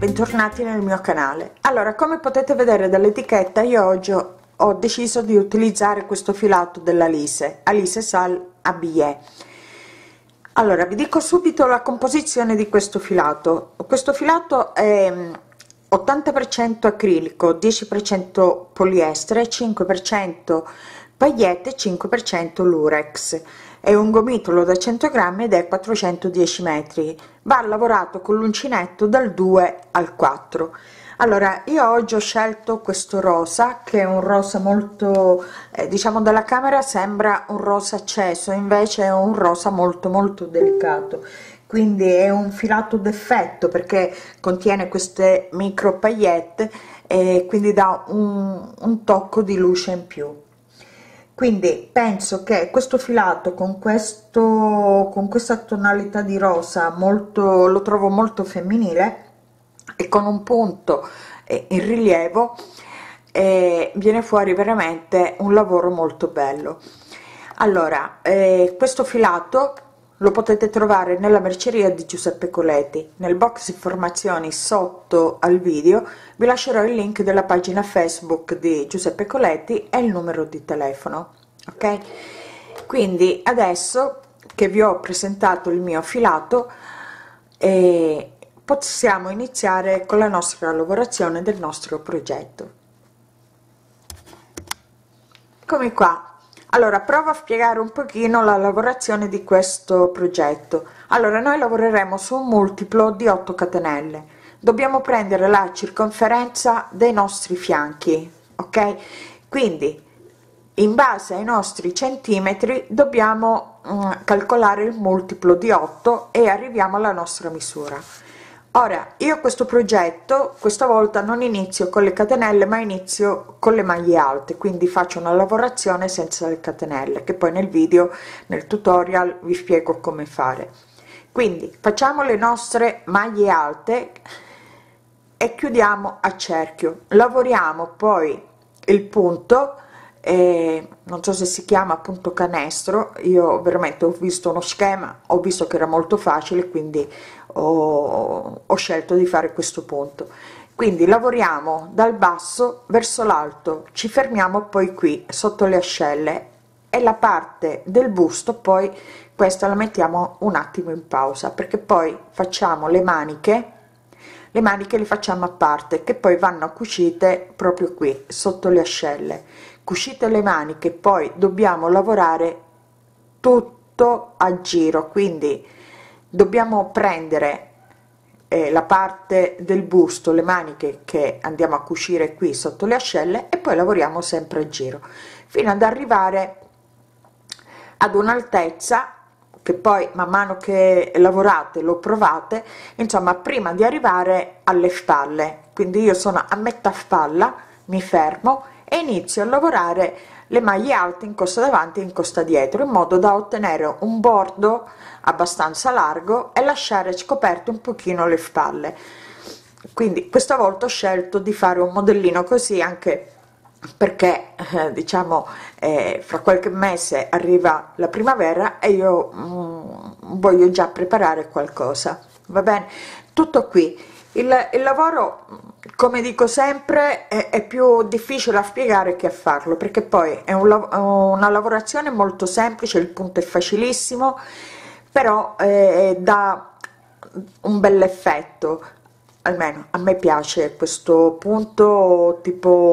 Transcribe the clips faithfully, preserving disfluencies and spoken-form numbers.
bentornati nel mio canale. Allora, come potete vedere dall'etichetta, io oggi ho, ho deciso di utilizzare questo filato dell'Alice, Alice Sal Habillé. Allora, vi dico subito la composizione di questo filato. Questo filato è ottanta per cento acrilico, dieci per cento poliestere, cinque per cento paillette e cinque per cento lurex. È un gomitolo da cento grammi ed è quattrocentodieci metri. Va lavorato con l'uncinetto dal due al quattro. Allora, io oggi ho scelto questo rosa, che è un rosa molto, eh, diciamo dalla camera sembra un rosa acceso, invece è un rosa molto molto delicato. Quindi è un filato d'effetto perché contiene queste micro paillette e quindi dà un, un tocco di luce in più. Quindi penso che questo filato con questo con questa tonalità di rosa molto lo trovo molto femminile e con un punto in rilievo eh, viene fuori veramente un lavoro molto bello. Allora, eh, questo filato lo potete trovare nella merceria di Giuseppe Coletti. Nel box informazioni sotto al video vi lascerò il link della pagina Facebook di Giuseppe Coletti e il numero di telefono. Ok, quindi adesso che vi ho presentato il mio filato eh, possiamo iniziare con la nostra lavorazione del nostro progetto. Come qua. Allora, provo a spiegare un pochino la lavorazione di questo progetto. Allora, noi lavoreremo su un multiplo di otto catenelle. Dobbiamo prendere la circonferenza dei nostri fianchi, ok? Quindi in base ai nostri centimetri dobbiamo mm, calcolare il multiplo di otto e arriviamo alla nostra misura. Ora, io questo progetto questa volta non inizio con le catenelle ma inizio con le maglie alte, quindi faccio una lavorazione senza le catenelle che poi nel video, nel tutorial vi spiego come fare. Quindi facciamo le nostre maglie alte e chiudiamo a cerchio, lavoriamo poi il punto, eh, non so se si chiama punto canestro, io veramente ho visto uno schema, ho visto che era molto facile, quindi ho, ho scelto di fare questo punto. Quindi lavoriamo dal basso verso l'alto, ci fermiamo poi qui sotto le ascelle e la parte del busto poi questa la mettiamo un attimo in pausa perché poi facciamo le maniche. Le maniche le facciamo a parte che poi vanno cucite proprio qui sotto le ascelle. Cucite le maniche, poi dobbiamo lavorare tutto a giro, quindi dobbiamo prendere eh, la parte del busto, le maniche che andiamo a cucire qui sotto le ascelle e poi lavoriamo sempre a giro fino ad arrivare ad un'altezza che poi man mano che lavorate lo provate, insomma, prima di arrivare alle spalle. Quindi io sono a metà spalla, mi fermo e inizio a lavorare le maglie alte in costa davanti e in costa dietro, in modo da ottenere un bordo abbastanza largo e lasciare scoperte un pochino le spalle. Quindi questa volta ho scelto di fare un modellino così anche perché eh, diciamo eh, fra qualche mese arriva la primavera e io mm, voglio già preparare qualcosa, va bene? Tutto qui. Il, il lavoro, come dico sempre, è, è più difficile a spiegare che a farlo, perché poi è un, una lavorazione molto semplice, il punto è facilissimo, però eh, dà un bel effetto. Almeno a me piace questo punto,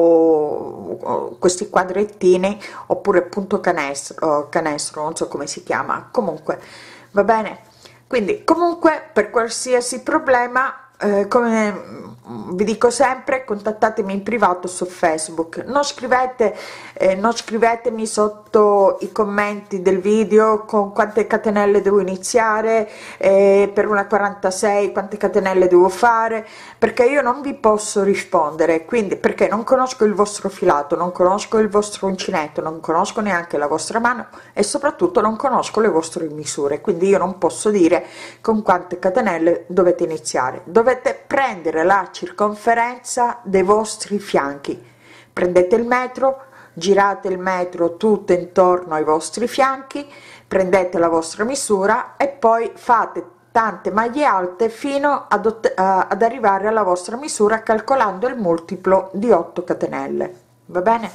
tipo questi quadrettini, oppure punto canestro, canestro, non so come si chiama, comunque va bene. Quindi comunque per qualsiasi problema, eh, come vi dico sempre, contattatemi in privato su Facebook, non scrivete eh, non scrivetemi sotto i commenti del video con quante catenelle devo iniziare, eh, per una quarantasei quante catenelle devo fare, perché io non vi posso rispondere, quindi perché non conosco il vostro filato, non conosco il vostro uncinetto, non conosco neanche la vostra mano e soprattutto non conosco le vostre misure, quindi io non posso dire con quante catenelle dovete iniziare. Dovete prendere la circonferenza dei vostri fianchi, prendete il metro, girate il metro tutto intorno ai vostri fianchi, prendete la vostra misura e poi fate tante maglie alte fino ad, ot- a- ad arrivare alla vostra misura, calcolando il multiplo di otto catenelle. Va bene?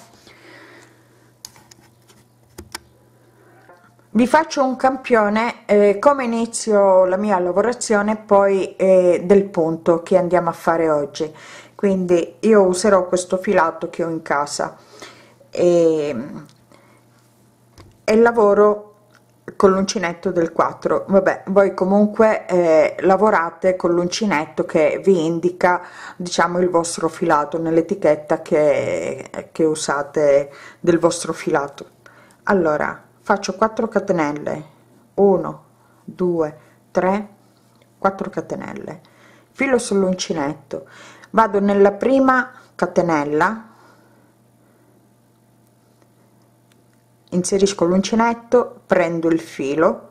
Vi faccio un campione eh, come inizio la mia lavorazione, poi eh, del punto che andiamo a fare oggi. Quindi io userò questo filato che ho in casa e, e lavoro con l'uncinetto del quattro. Vabbè, voi comunque eh, lavorate con l'uncinetto che vi indica, diciamo, il vostro filato nell'etichetta che, che usate del vostro filato. Allora faccio quattro catenelle, uno due tre, quattro catenelle, filo sull'uncinetto, vado nella prima catenella, inserisco l'uncinetto, prendo il filo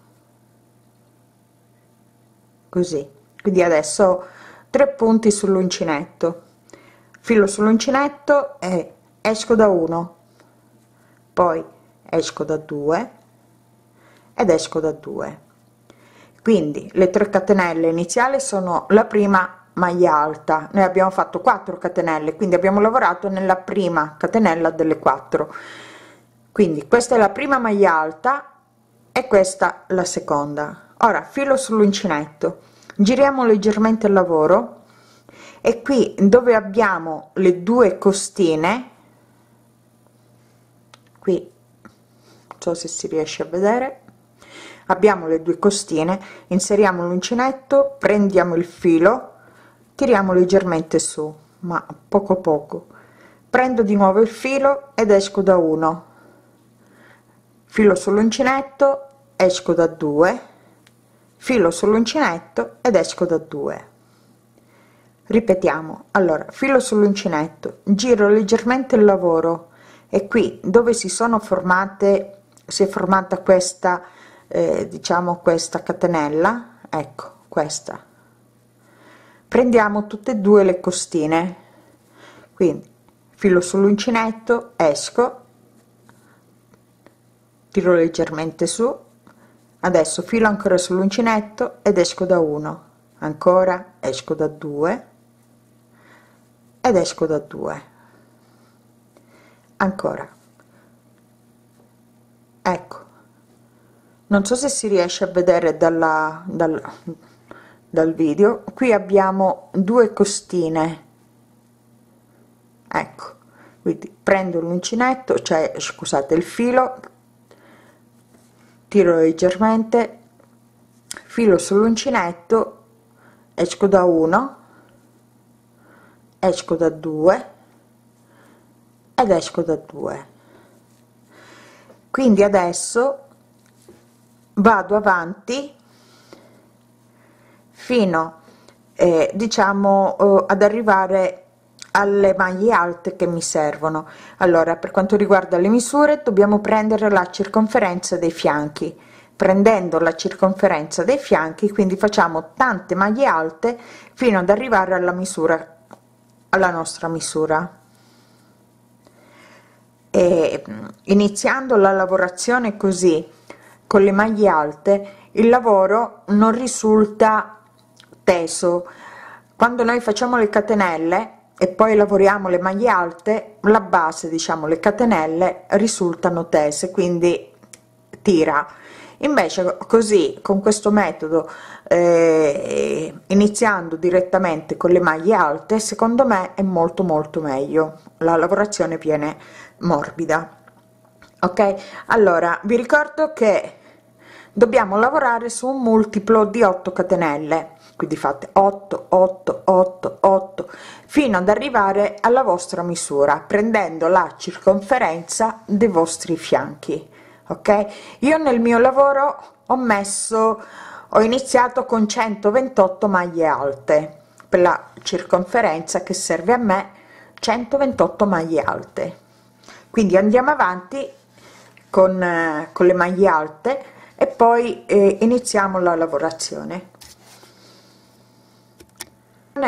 così, quindi adesso ho tre punti sull'uncinetto, filo sull'uncinetto e esco da uno, poi esco da due ed esco da due. Quindi le tre catenelle iniziali sono la prima maglia alta, noi abbiamo fatto quattro catenelle, quindi abbiamo lavorato nella prima catenella delle quattro. Quindi questa è la prima maglia alta e questa la seconda. Ora filo sull'uncinetto, giriamo leggermente il lavoro e qui dove abbiamo le due costine, qui non so se si riesce a vedere, abbiamo le due costine, inseriamo l'uncinetto, prendiamo il filo, tiriamo leggermente su, ma poco poco, prendo di nuovo il filo ed esco da uno, filo sull'uncinetto, esco da due, filo sull'uncinetto ed esco da due. Ripetiamo. Allora filo sull'uncinetto, giro leggermente il lavoro e qui dove si sono formate, si è formata questa eh, diciamo questa catenella, ecco questa, prendiamo tutte e due le costine, quindi filo sull'uncinetto, esco, tiro leggermente su, adesso filo ancora sull'uncinetto ed esco da uno, ancora esco da due ed esco da due, ancora, ecco, non so se si riesce a vedere dalla, dal, dal video, qui abbiamo due costine, ecco, quindi prendo l'uncinetto, cioè scusate il filo, tiro leggermente, filo sull'uncinetto, esco da uno, esco da due ed esco da due. Quindi adesso vado avanti fino eh, diciamo eh, ad arrivare alle maglie alte che mi servono. Allora per quanto riguarda le misure dobbiamo prendere la circonferenza dei fianchi, prendendo la circonferenza dei fianchi quindi facciamo tante maglie alte fino ad arrivare alla misura, alla nostra misura. E iniziando la lavorazione così con le maglie alte il lavoro non risulta teso. Quando noi facciamo le catenelle e poi lavoriamo le maglie alte, la base, diciamo le catenelle risultano tese, quindi tira. Invece così, con questo metodo, eh, iniziando direttamente con le maglie alte, secondo me è molto molto meglio, la lavorazione viene morbida. Ok, allora vi ricordo che dobbiamo lavorare su un multiplo di otto catenelle, quindi fate otto otto otto otto fino ad arrivare alla vostra misura, prendendo la circonferenza dei vostri fianchi. Ok, io nel mio lavoro ho messo, ho iniziato con centoventotto maglie alte per la circonferenza che serve a me, centoventotto maglie alte. Quindi andiamo avanti con, eh, con le maglie alte e poi eh, iniziamo la lavorazione.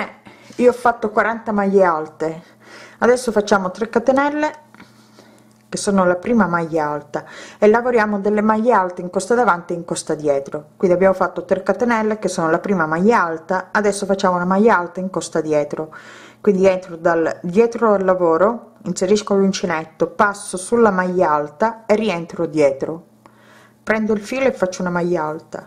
Io ho fatto quaranta maglie alte, adesso facciamo tre catenelle, che sono la prima maglia alta, e lavoriamo delle maglie alte in costa davanti e in costa dietro. Quindi abbiamo fatto tre catenelle che sono la prima maglia alta, adesso facciamo una maglia alta in costa dietro. Quindi entro dal dietro al lavoro, inserisco l'uncinetto, passo sulla maglia alta e rientro dietro, prendo il filo e faccio una maglia alta.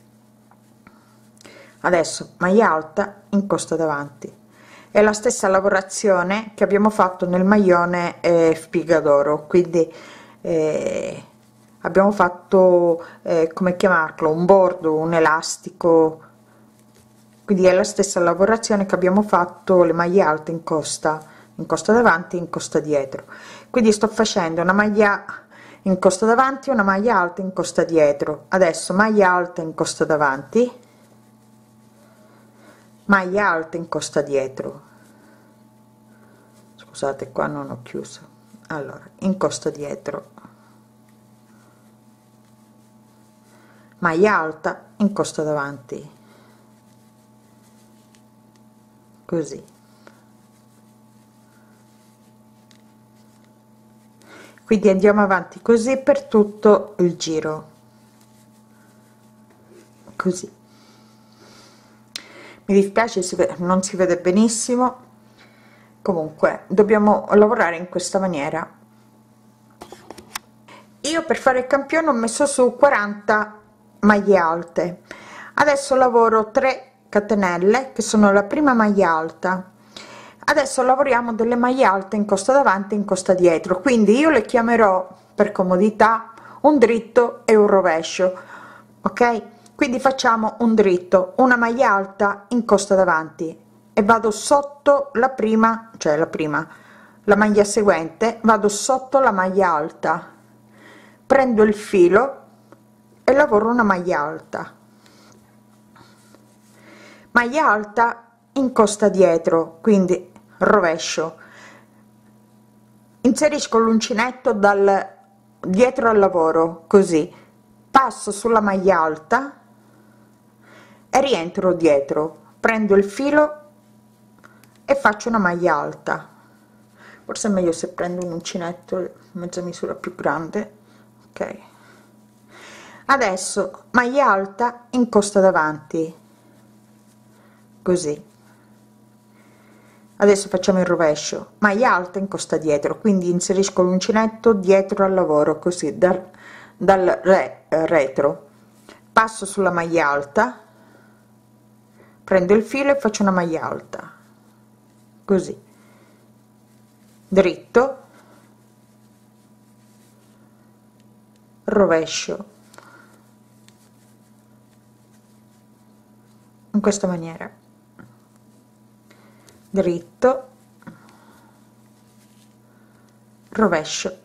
Adesso maglia alta in costa davanti. È la stessa lavorazione che abbiamo fatto nel maglione eh, spiga d'oro, quindi eh, abbiamo fatto eh, come chiamarlo, un bordo, un elastico, quindi è la stessa lavorazione che abbiamo fatto le maglie alte in costa, in costa davanti e in costa dietro. Quindi sto facendo una maglia in costa davanti, una maglia alta in costa dietro. Adesso maglia alta in costa davanti, maglia alta in costa dietro. Scusate, qua non ho chiuso. Allora, in costa dietro, maglia alta in costa davanti, così. Quindi andiamo avanti così per tutto il giro, così. Mi dispiace, si vede, non si vede benissimo, comunque dobbiamo lavorare in questa maniera. Io per fare il campione ho messo su quaranta maglie alte, adesso lavoro tre catenelle che sono la prima maglia alta. Adesso lavoriamo delle maglie alte in costa davanti e in costa dietro, quindi io le chiamerò per comodità un dritto e un rovescio, ok? Quindi facciamo un dritto, una maglia alta in costa davanti e vado sotto la prima, cioè la prima, la maglia seguente, vado sotto la maglia alta, prendo il filo e lavoro una maglia alta, maglia alta in costa dietro, quindi rovescio, inserisco l'uncinetto dal dietro al lavoro, così passo sulla maglia alta e rientro dietro, prendo il filo e faccio una maglia alta. Forse è meglio se prendo un uncinetto mezza misura più grande, ok? Adesso maglia alta in costa davanti, così. Adesso facciamo il rovescio, maglia alta in costa dietro, quindi inserisco l'uncinetto dietro al lavoro, così dal, dal re, retro, passo sulla maglia alta, prendo il filo e faccio una maglia alta, così, dritto, rovescio, in questa maniera, dritto, rovescio,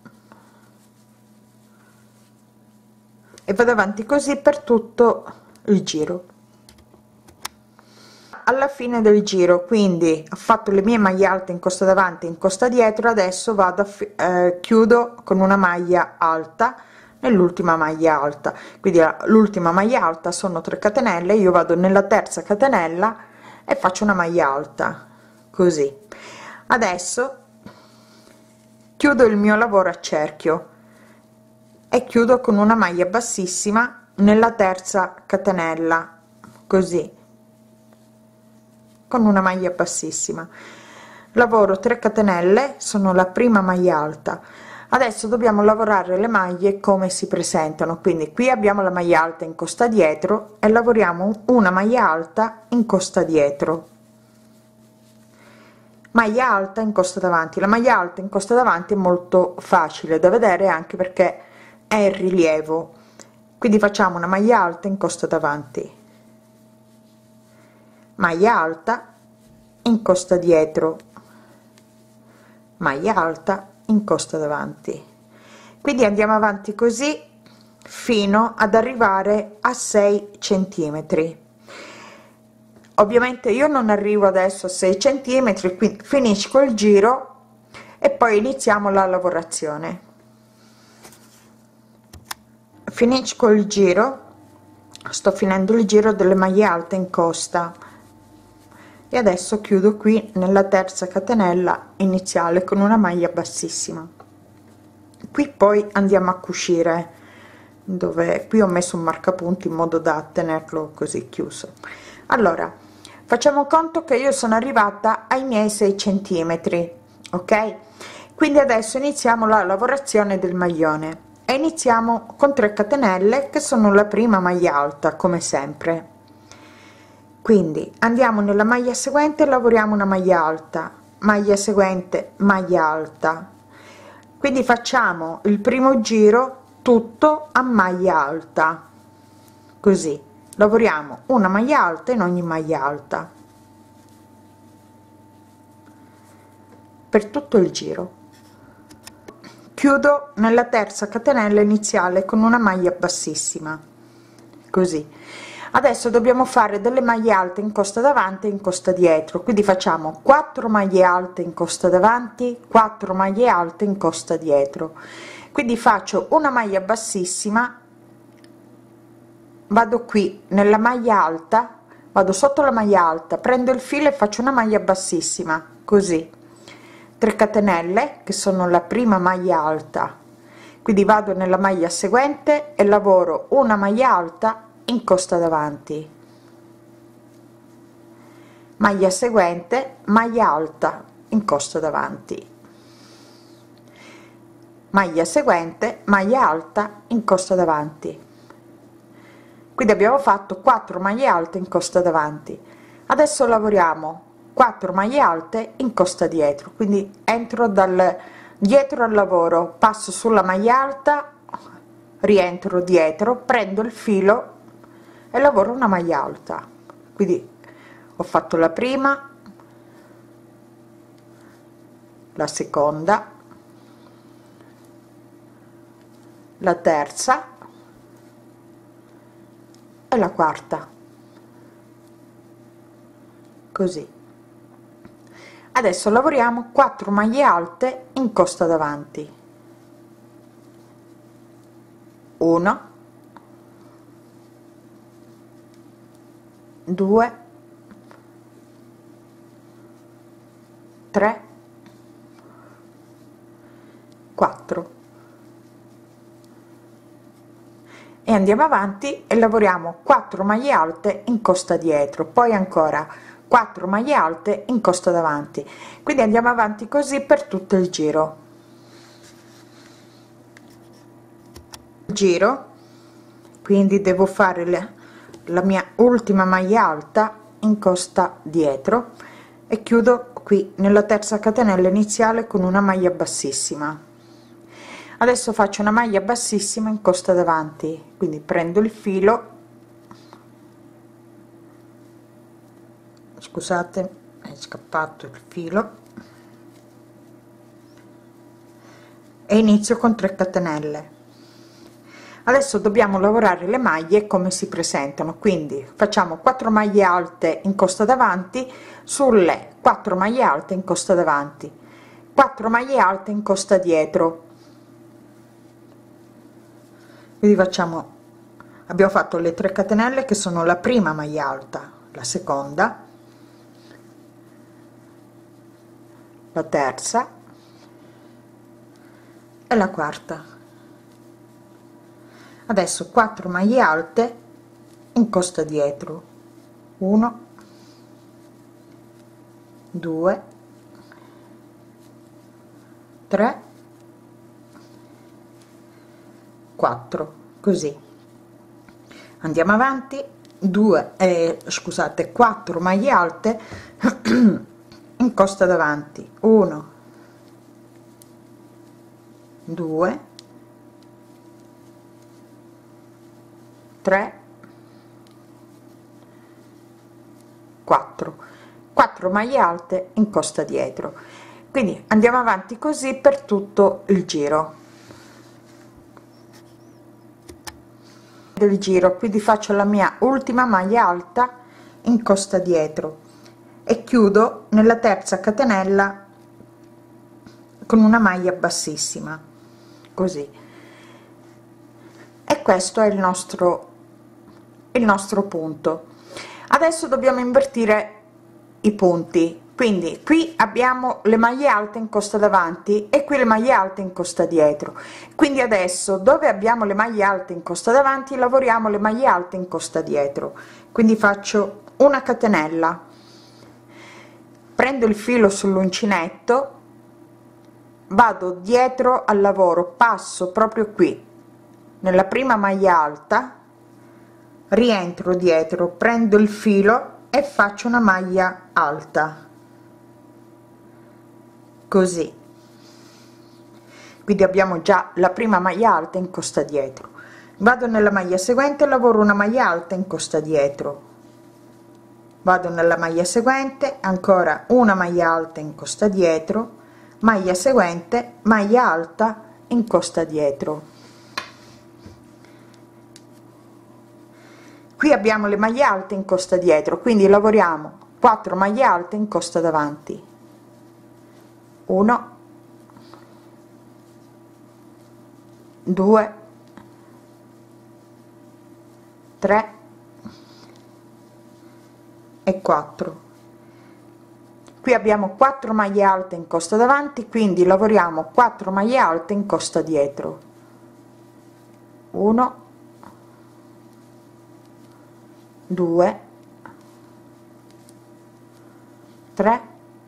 e vado avanti così per tutto il giro. Alla fine del giro, quindi ho fatto le mie maglie alte in costa davanti e in costa dietro, adesso vado a eh, chiudo con una maglia alta nell'ultima maglia alta, quindi l'ultima maglia alta sono tre catenelle, io vado nella terza catenella e faccio una maglia alta, così. Adesso chiudo il mio lavoro a cerchio e chiudo con una maglia bassissima nella terza catenella, così, con una maglia bassissima, lavoro tre catenelle, sono la prima maglia alta. Adesso dobbiamo lavorare le maglie come si presentano, quindi qui abbiamo la maglia alta in costa dietro e lavoriamo una maglia alta in costa dietro, maglia alta in costa davanti. La maglia alta in costa davanti è molto facile da vedere anche perché è in rilievo, quindi facciamo una maglia alta in costa davanti, maglia alta in costa dietro, maglia alta in costa davanti. Quindi andiamo avanti così fino ad arrivare a sei centimetri. Ovviamente io non arrivo adesso a sei centimetri, quindi finisco il giro e poi iniziamo la lavorazione. Finisco il giro, sto finendo il giro delle maglie alte in costa e adesso chiudo qui nella terza catenella iniziale con una maglia bassissima, qui poi andiamo a cucire, dove qui ho messo un marcapunti in modo da tenerlo così chiuso. Allora facciamo conto che io sono arrivata ai miei sei centimetri, ok? Quindi adesso iniziamo la lavorazione del maglione e iniziamo con tre catenelle che sono la prima maglia alta, come sempre. Quindi andiamo nella maglia seguente, lavoriamo una maglia alta, maglia seguente, maglia alta, quindi facciamo il primo giro tutto a maglia alta, così lavoriamo una maglia alta in ogni maglia alta per tutto il giro. Chiudo nella terza catenella iniziale con una maglia bassissima, così. Adesso dobbiamo fare delle maglie alte in costa davanti e in costa dietro, quindi facciamo quattro maglie alte in costa davanti, quattro maglie alte in costa dietro, quindi faccio una maglia bassissima, vado qui nella maglia alta, vado sotto la maglia alta, prendo il filo e faccio una maglia bassissima, così, tre catenelle che sono la prima maglia alta, quindi vado nella maglia seguente e lavoro una maglia alta in costa davanti, maglia seguente, maglia alta in costa davanti, maglia seguente, maglia alta in costa davanti. Quindi abbiamo fatto quattro maglie alte in costa davanti. Adesso lavoriamo quattro maglie alte in costa dietro, quindi entro dal dietro al lavoro, passo sulla maglia alta, rientro dietro, prendo il filo e lavoro una maglia alta. Quindi ho fatto la prima, la seconda, la terza e la quarta, così. Adesso lavoriamo quattro maglie alte in costa davanti, uno, due, tre, quattro, e andiamo avanti e lavoriamo quattro maglie alte in costa dietro, poi ancora quattro maglie alte in costa davanti, quindi andiamo avanti così per tutto il giro. Giro, quindi devo fare le, la mia ultima maglia alta in costa dietro e chiudo qui nella terza catenella iniziale con una maglia bassissima. Adesso faccio una maglia bassissima in costa davanti, quindi prendo il filo, scusate è scappato il filo, e inizio con tre catenelle. Adesso dobbiamo lavorare le maglie come si presentano, quindi facciamo quattro maglie alte in costa davanti sulle quattro maglie alte in costa davanti, quattro maglie alte in costa dietro, quindi facciamo, abbiamo fatto le tre catenelle che sono la prima maglia alta, la seconda, la terza e la quarta. Adesso quattro maglie alte in costa dietro, uno, due, tre, quattro, così. Andiamo avanti, due eh, scusate, quattro maglie alte in costa davanti, uno, due, tre, quattro, quattro maglie alte in costa dietro, quindi andiamo avanti così per tutto il giro del giro. Quindi faccio la mia ultima maglia alta in costa dietro e chiudo nella terza catenella con una maglia bassissima, così. E questo è il nostro il nostro punto. Adesso dobbiamo invertire i punti, quindi qui abbiamo le maglie alte in costa davanti e qui le maglie alte in costa dietro. Quindi adesso dove abbiamo le maglie alte in costa davanti lavoriamo le maglie alte in costa dietro. Quindi faccio una catenella, prendo il filo sull'uncinetto, vado dietro al lavoro, passo proprio qui nella prima maglia alta, rientro dietro, prendo il filo e faccio una maglia alta, così. Quindi abbiamo già la prima maglia alta in costa dietro. Vado nella maglia seguente, lavoro una maglia alta in costa dietro, vado nella maglia seguente, ancora una maglia alta in costa dietro, maglia seguente, maglia alta in costa dietro. Qui abbiamo le maglie alte in costa dietro, quindi lavoriamo quattro maglie alte in costa davanti, uno, due, tre e quattro. Qui abbiamo quattro maglie alte in costa davanti, quindi lavoriamo quattro maglie alte in costa dietro, uno, due, tre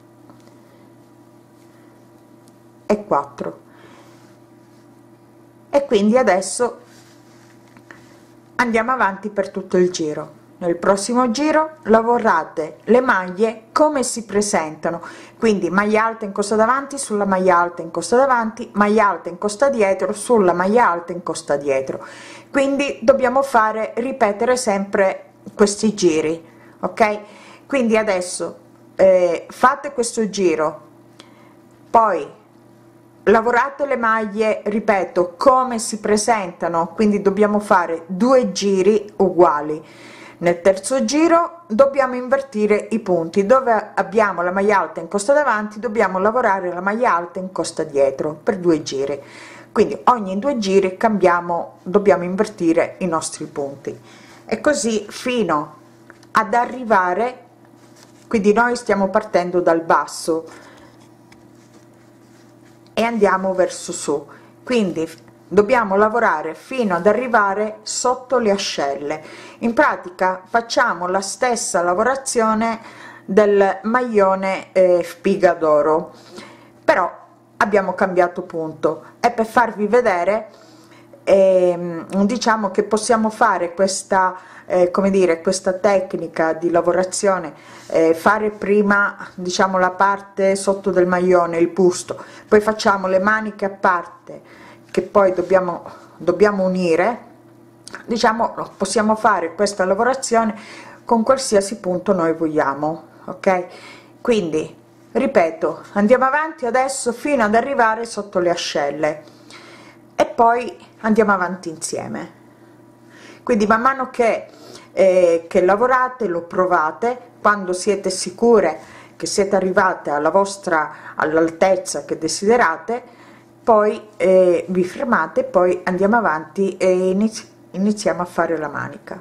e quattro. E quindi adesso andiamo avanti per tutto il giro. Nel prossimo giro lavorate le maglie come si presentano, quindi maglia alta in costa davanti sulla maglia alta in costa davanti, maglia alta in costa dietro sulla maglia alta in costa dietro. Quindi dobbiamo fare ripetere sempre questi giri, ok? Quindi adesso eh, fate questo giro, poi lavorate le maglie, ripeto, come si presentano, quindi dobbiamo fare due giri uguali. Nel terzo giro dobbiamo invertire i punti, dove abbiamo la maglia alta in costa davanti dobbiamo lavorare la maglia alta in costa dietro per due giri, quindi ogni due giri cambiamo, dobbiamo invertire i nostri punti, e così fino ad arrivare, quindi noi stiamo partendo dal basso e andiamo verso su, quindi dobbiamo lavorare fino ad arrivare sotto le ascelle. In pratica facciamo la stessa lavorazione del maglione eh, spiga d'oro, però abbiamo cambiato punto, e per farvi vedere eh, diciamo che possiamo fare questa eh, come dire, questa tecnica di lavorazione, eh, fare prima diciamo la parte sotto del maglione, il busto, poi facciamo le maniche a parte che poi dobbiamo dobbiamo unire, diciamo possiamo fare questa lavorazione con qualsiasi punto noi vogliamo, ok? Quindi ripeto, andiamo avanti adesso fino ad arrivare sotto le ascelle e poi andiamo avanti insieme. Quindi man mano che eh, che lavorate lo provate, quando siete sicure che siete arrivate alla vostra all'altezza che desiderate, poi eh, vi fermate, poi andiamo avanti e inizi iniziamo a fare la manica.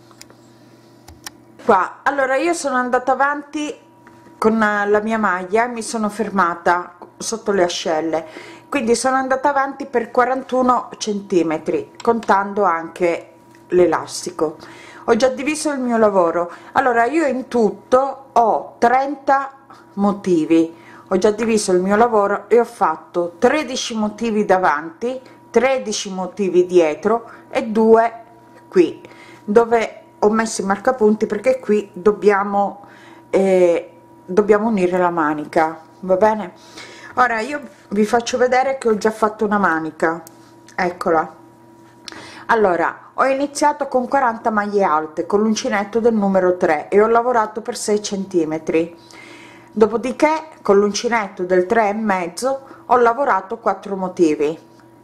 Qua allora io sono andata avanti con la mia maglia e mi sono fermata sotto le ascelle, quindi sono andata avanti per quarantuno centimetri contando anche l'elastico. Ho già diviso il mio lavoro, allora io in tutto ho trenta motivi, ho già diviso il mio lavoro e ho fatto tredici motivi davanti, tredici motivi dietro e due qui dove ho messo i marcapunti, perché qui dobbiamo eh, dobbiamo unire la manica, va bene? Ora io vi faccio vedere che ho già fatto una manica, eccola. Allora ho iniziato con quaranta maglie alte con l'uncinetto del numero tre e ho lavorato per sei centimetri, dopodiché con l'uncinetto del tre e mezzo ho lavorato quattro motivi,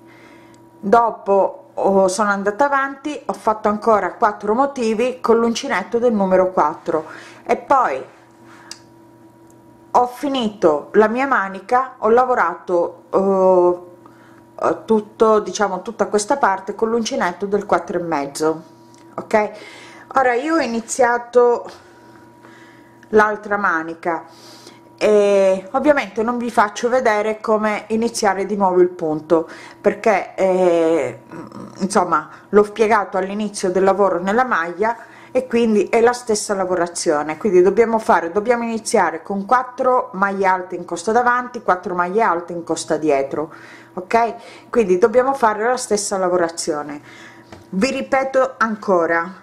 dopo oh, sono andata avanti, ho fatto ancora quattro motivi con l'uncinetto del numero quattro e poi ho finito la mia manica, ho lavorato uh, tutto diciamo tutta questa parte con l'uncinetto del quattro e mezzo, ok? Ora io ho iniziato l'altra manica E ovviamente non vi faccio vedere come iniziare di nuovo il punto, perché eh, insomma l'ho spiegato all'inizio del lavoro nella maglia, e quindi è la stessa lavorazione. Quindi dobbiamo fare dobbiamo iniziare con quattro maglie alte in costa davanti, quattro maglie alte in costa dietro, ok? Quindi dobbiamo fare la stessa lavorazione. Vi ripeto ancora,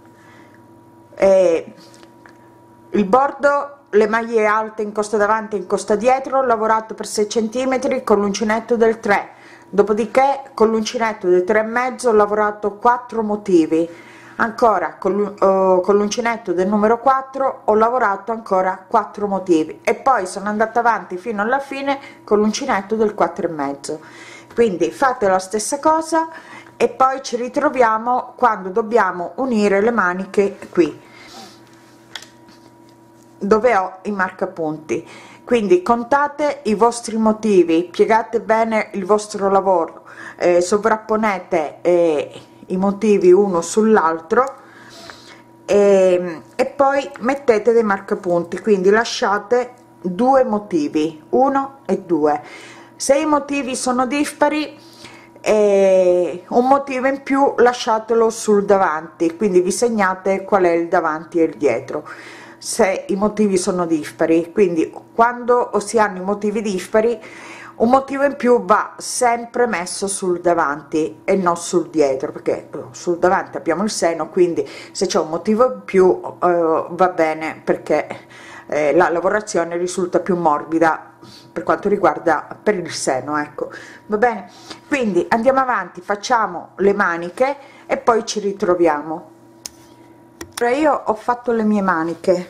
eh, il bordo, le maglie alte in costa davanti e in costa dietro, ho lavorato per sei centimetri con l'uncinetto del tre, dopodiché con l'uncinetto del tre e mezzo ho lavorato quattro motivi, ancora con l'uncinetto del numero quattro ho lavorato ancora quattro motivi, e poi sono andata avanti fino alla fine con l'uncinetto del quattro e mezzo. Quindi fate la stessa cosa e poi ci ritroviamo quando dobbiamo unire le maniche qui dove ho i marcapunti. Quindi contate i vostri motivi, piegate bene il vostro lavoro, eh, sovrapponete eh, i motivi uno sull'altro, e, e poi mettete dei marcapunti, quindi lasciate due motivi, uno e due. Se i motivi sono dispari, eh, un motivo in più lasciatelo sul davanti, quindi vi segnate qual è il davanti e il dietro. Se i motivi sono dispari, quindi quando si hanno i motivi dispari, un motivo in più va sempre messo sul davanti e non sul dietro, perché sul davanti abbiamo il seno, quindi se c'è un motivo in più eh, va bene, perché eh, la lavorazione risulta più morbida per quanto riguarda per il seno, ecco, va bene. Quindi andiamo avanti, facciamo le maniche e poi ci ritroviamo. Ora io ho fatto le mie maniche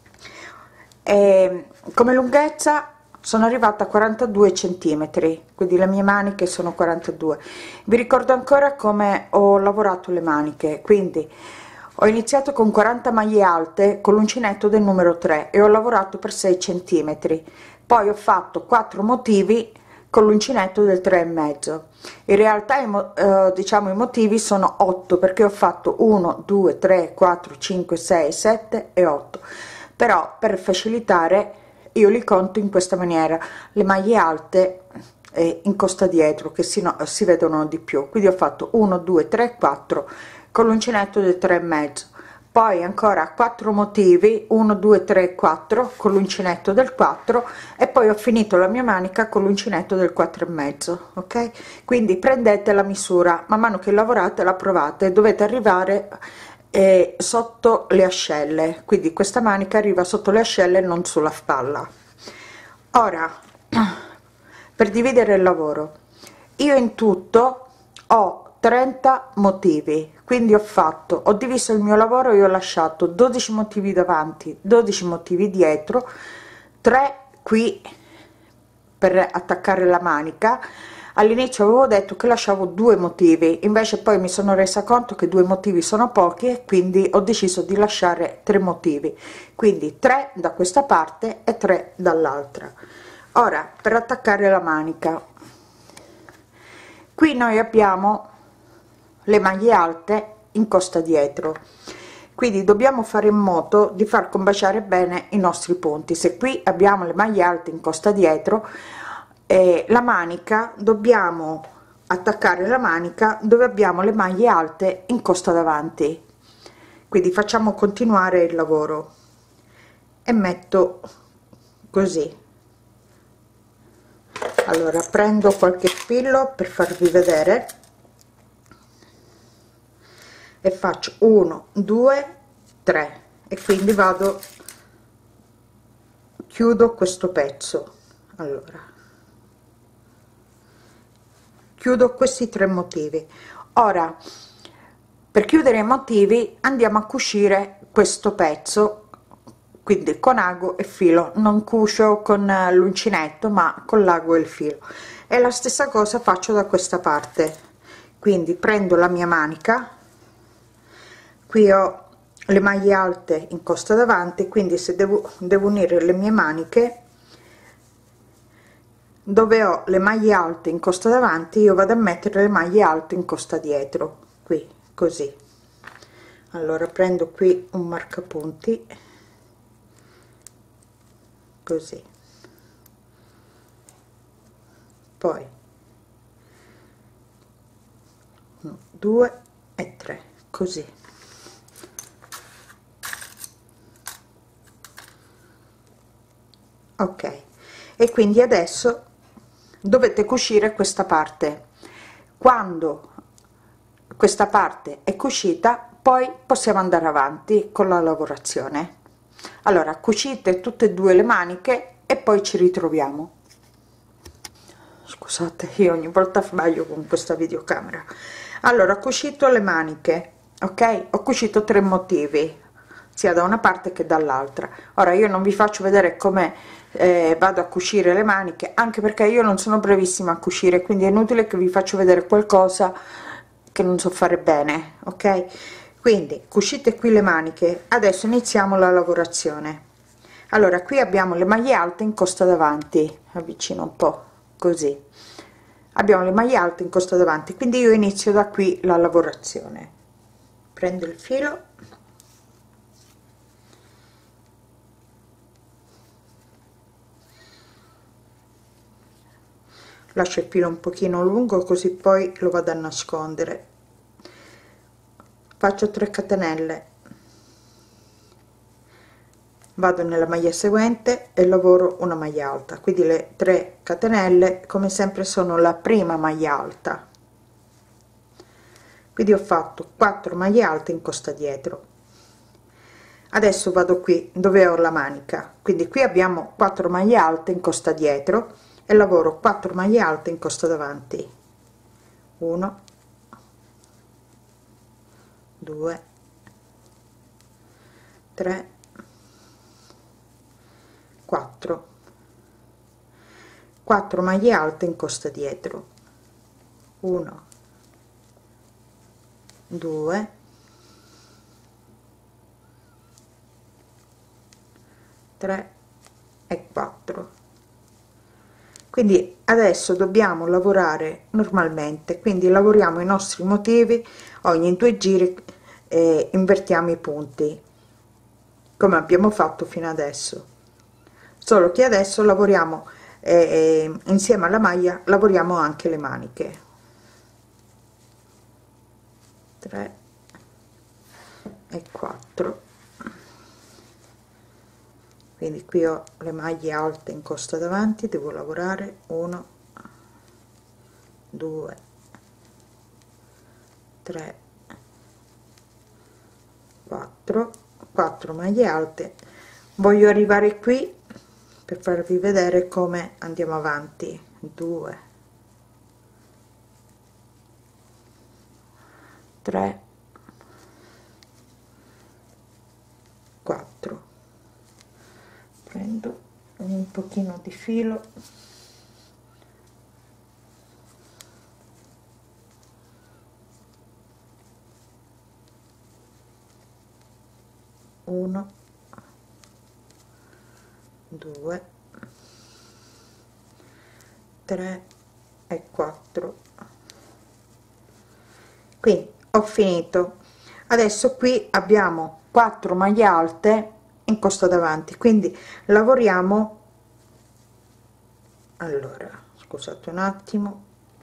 e come lunghezza sono arrivata a quarantadue centimetri, quindi le mie maniche sono quarantadue. Vi ricordo ancora come ho lavorato le maniche, quindi ho iniziato con quaranta maglie alte con l'uncinetto del numero tre e ho lavorato per sei centimetri, poi ho fatto quattro motivi con l'uncinetto del tre e mezzo. In realtà eh, diciamo i motivi sono otto, perché ho fatto uno due tre quattro cinque sei sette e otto, però per facilitare io li conto in questa maniera: le maglie alte eh, in costa dietro, che si, no, si vedono di più, quindi ho fatto uno due tre quattro con l'uncinetto del tre e mezzo, poi ancora quattro motivi uno due tre quattro con l'uncinetto del quattro, e poi ho finito la mia manica con l'uncinetto del quattro e mezzo. Ok, quindi prendete la misura, man mano che lavorate la provate, dovete arrivare eh, sotto le ascelle, quindi questa manica arriva sotto le ascelle, non sulla spalla. Ora per dividere il lavoro, io in tutto ho trenta motivi, quindi ho fatto ho diviso il mio lavoro, io ho lasciato dodici motivi davanti, dodici motivi dietro, tre qui per attaccare la manica. All'inizio avevo detto che lasciavo due motivi, invece poi mi sono resa conto che due motivi sono pochi e quindi ho deciso di lasciare tre motivi, quindi tre da questa parte e tre dall'altra. Ora per attaccare la manica, qui noi abbiamo le maglie alte in costa dietro, quindi dobbiamo fare in modo di far combaciare bene i nostri punti. Se qui abbiamo le maglie alte in costa dietro, eh, la manica dobbiamo attaccare la manica dove abbiamo le maglie alte in costa davanti, quindi facciamo continuare il lavoro e metto così. Allora prendo qualche spillo per farvi vedere e faccio uno due tre, e quindi vado, chiudo questo pezzo. Allora chiudo questi tre motivi. Ora per chiudere i motivi andiamo a cucire questo pezzo, quindi con ago e filo, non cucio con l'uncinetto ma con l'ago e il filo, e la stessa cosa faccio da questa parte. Quindi prendo la mia manica, qui ho le maglie alte in costa davanti, quindi se devo, devo unire le mie maniche dove ho le maglie alte in costa davanti, io vado a mettere le maglie alte in costa dietro, qui così. Allora prendo qui un marcapunti così, poi uno, due e tre, così. Ok, e quindi adesso dovete cucire questa parte. Quando questa parte è cucita, poi possiamo andare avanti con la lavorazione. Allora cucite tutte e due le maniche e poi ci ritroviamo. Scusate, io ogni volta sbaglio con questa videocamera. Allora, ho cucito le maniche, ok? Ho cucito tre motivi, sia da una parte che dall'altra. Ora io non vi faccio vedere come eh, vado a cucire le maniche, anche perché io non sono bravissima a cucire, quindi è inutile che vi faccio vedere qualcosa che non so fare bene, ok? Quindi cucite qui le maniche, adesso iniziamo la lavorazione. Allora, qui abbiamo le maglie alte in costa davanti, avvicino un po', così abbiamo le maglie alte in costa davanti, quindi io inizio da qui la lavorazione. Prendo il filo, lascio il filo un pochino lungo così poi lo vado a nascondere, faccio tre catenelle, vado nella maglia seguente e lavoro una maglia alta, quindi le tre catenelle come sempre sono la prima maglia alta, quindi ho fatto quattro maglie alte in costa dietro. Adesso vado qui dove ho la manica, quindi qui abbiamo quattro maglie alte in costa dietro e lavoro quattro maglie alte in costa davanti, uno, due, tre, quattro, quattro maglie alte in costa dietro, uno, due, tre e quattro. Quindi adesso dobbiamo lavorare normalmente, quindi lavoriamo i nostri motivi ogni due giri, eh, invertiamo i punti come abbiamo fatto fino adesso, solo che adesso lavoriamo eh, insieme alla maglia, lavoriamo anche le maniche. tre e quattro, quindi qui ho le maglie alte in costa davanti, devo lavorare uno, due, tre, quattro, quattro maglie alte. Voglio arrivare qui per farvi vedere come andiamo avanti. due, tre, quattro. Prendo un pochino di filo, uno, due, tre e quattro. Quindi ho finito. Adesso qui abbiamo quattro maglie alte in costa davanti, quindi lavoriamo. Allora scusate un attimo,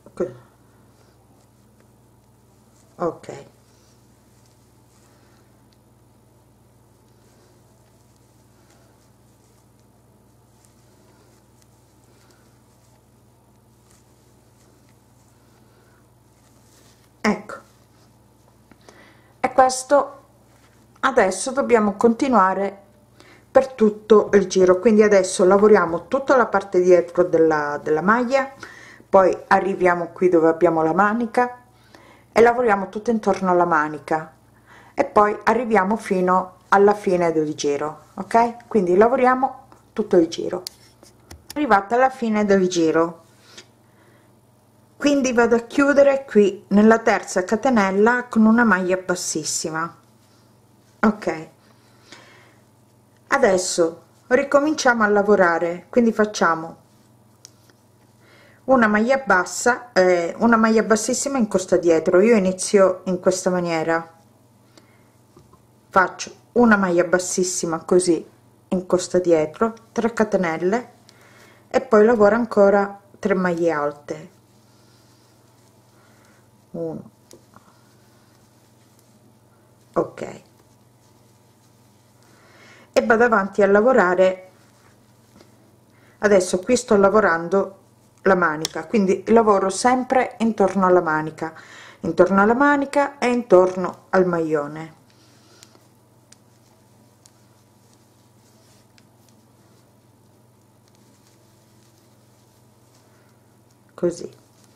ok, ecco, e questo adesso dobbiamo continuare per tutto il giro, quindi adesso lavoriamo tutta la parte dietro della, della maglia, poi arriviamo qui dove abbiamo la manica e lavoriamo tutto intorno alla manica e poi arriviamo fino alla fine del giro, ok? Quindi lavoriamo tutto il giro. Arrivata alla fine del giro, quindi vado a chiudere qui nella terza catenella con una maglia bassissima, ok? Adesso ricominciamo a lavorare, quindi facciamo una maglia bassa, eh, una maglia bassissima in costa dietro. Io inizio in questa maniera, faccio una maglia bassissima così in costa dietro, tre catenelle e poi lavoro ancora tre maglie alte, uno, ok, e vado avanti a lavorare. Adesso qui sto lavorando la manica, quindi lavoro sempre intorno alla manica, intorno alla manica e intorno al maglione, così.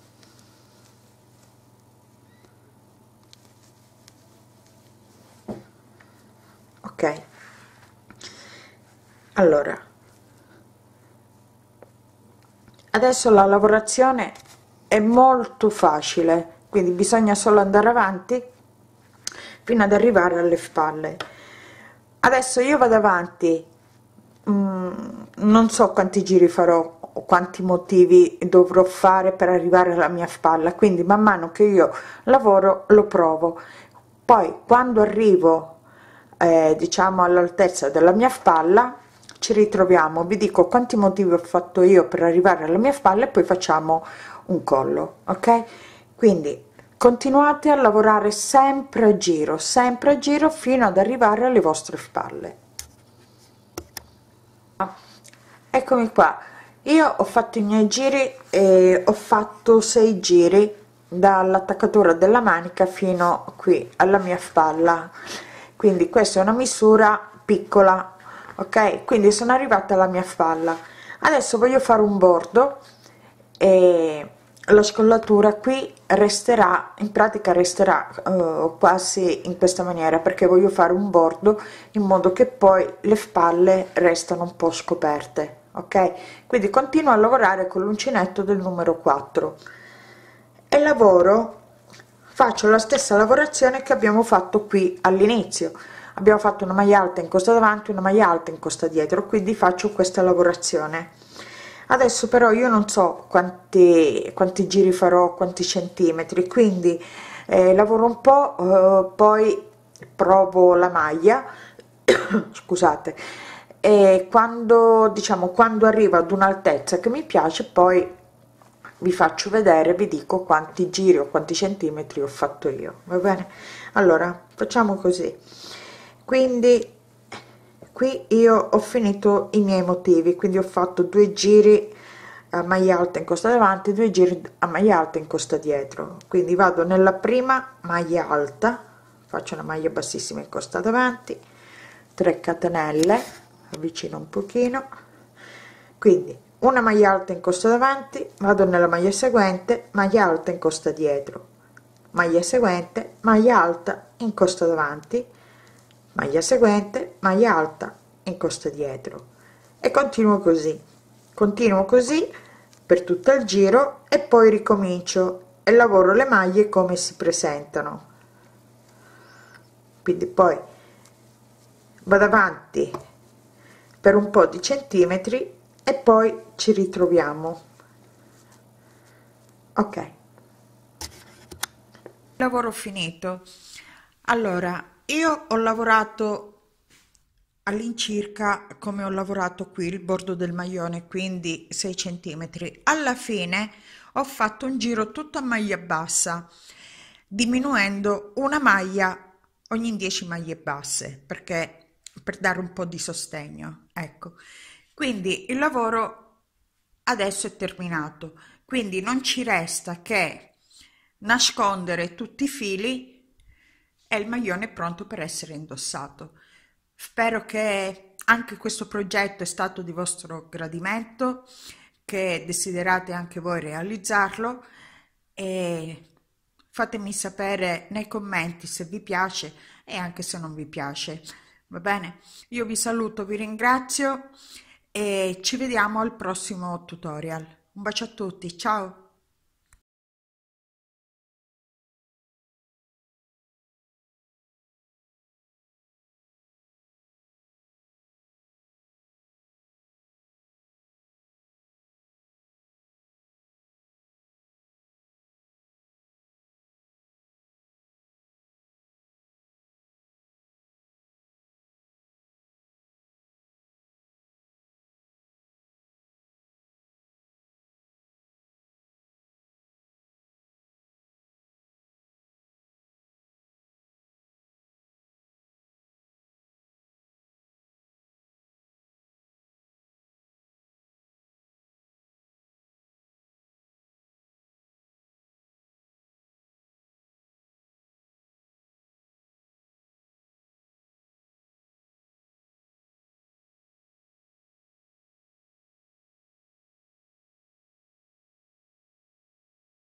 Ok, allora adesso la lavorazione è molto facile, quindi bisogna solo andare avanti fino ad arrivare alle spalle. Adesso io vado avanti, mm, non so quanti giri farò o quanti motivi dovrò fare per arrivare alla mia spalla, quindi man mano che io lavoro lo provo, poi quando arrivo eh, diciamo all'altezza della mia spalla ci ritroviamo, vi dico quanti motivi ho fatto io per arrivare alla mia spalla e poi facciamo un collo, ok? Quindi continuate a lavorare sempre a giro, sempre a giro fino ad arrivare alle vostre spalle. Eccomi qua, io ho fatto i miei giri e ho fatto sei giri dall'attaccatura della manica fino qui alla mia spalla, quindi questa è una misura piccola, ok? Quindi sono arrivata alla mia spalla. Adesso voglio fare un bordo e la scollatura qui resterà, in pratica resterà uh, quasi in questa maniera, perché voglio fare un bordo in modo che poi le spalle restano un po' scoperte, ok? Quindi continuo a lavorare con l'uncinetto del numero quattro e lavoro, faccio la stessa lavorazione che abbiamo fatto qui all'inizio. Abbiamo fatto una maglia alta in costa davanti, una maglia alta in costa dietro, quindi faccio questa lavorazione. Adesso però io non so quanti, quanti giri farò, quanti centimetri, quindi eh, lavoro un po', eh, poi provo la maglia scusate, e quando diciamo quando arrivo ad un'altezza che mi piace poi vi faccio vedere, vi dico quanti giri o quanti centimetri ho fatto io, va bene? Allora facciamo così, quindi qui io ho finito i miei motivi, quindi ho fatto due giri a maglia alta in costa davanti, due giri a maglia alta in costa dietro, quindi vado nella prima maglia alta, faccio una maglia bassissima in costa davanti, tre catenelle, avvicino un pochino, quindi una maglia alta in costa davanti, vado nella maglia seguente, maglia alta in costa dietro, maglia seguente, maglia alta in costa davanti, maglia seguente, maglia alta in costa dietro e continuo così, continuo così per tutto il giro e poi ricomincio e lavoro le maglie come si presentano, quindi poi vado avanti per un po' di centimetri e poi ci ritroviamo, ok? Lavoro finito. Allora io ho lavorato all'incirca come ho lavorato qui il bordo del maglione, quindi sei centimetri. Alla fine ho fatto un giro tutto a maglia bassa, diminuendo una maglia ogni dieci maglie basse, perché per dare un po' di sostegno, ecco. Quindi il lavoro adesso è terminato, quindi non ci resta che nascondere tutti i fili e il maglione è pronto per essere indossato. Spero che anche questo progetto è stato di vostro gradimento, che desiderate anche voi realizzarlo e fatemi sapere nei commenti se vi piace e anche se non vi piace, va bene? Io vi saluto, vi ringrazio e ci vediamo al prossimo tutorial. Un bacio a tutti, ciao!